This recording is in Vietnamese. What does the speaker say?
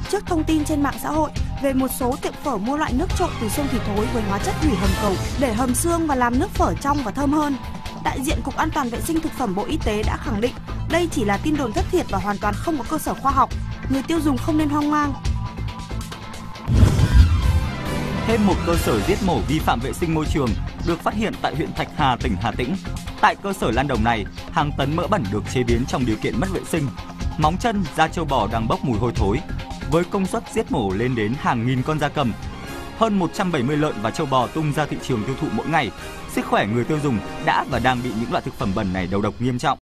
trước thông tin trên mạng xã hội về một số tiệm phở mua loại nước trộn từ xương thịt thối với hóa chất hủy hầm cầu để hầm xương và làm nước phở trong và thơm hơn. Đại diện Cục An toàn vệ sinh thực phẩm Bộ Y tế đã khẳng định đây chỉ là tin đồn thất thiệt và hoàn toàn không có cơ sở khoa học. Người tiêu dùng không nên hoang mang. Thêm một cơ sở giết mổ vi phạm vệ sinh môi trường được phát hiện tại huyện Thạch Hà, tỉnh Hà Tĩnh. Tại cơ sở lan đồng này, hàng tấn mỡ bẩn được chế biến trong điều kiện mất vệ sinh. Móng chân, da trâu bò đang bốc mùi hôi thối. Với công suất giết mổ lên đến hàng nghìn con gia cầm, hơn 170 lợn và trâu bò tung ra thị trường tiêu thụ mỗi ngày. Sức khỏe người tiêu dùng đã và đang bị những loại thực phẩm bẩn này đầu độc nghiêm trọng.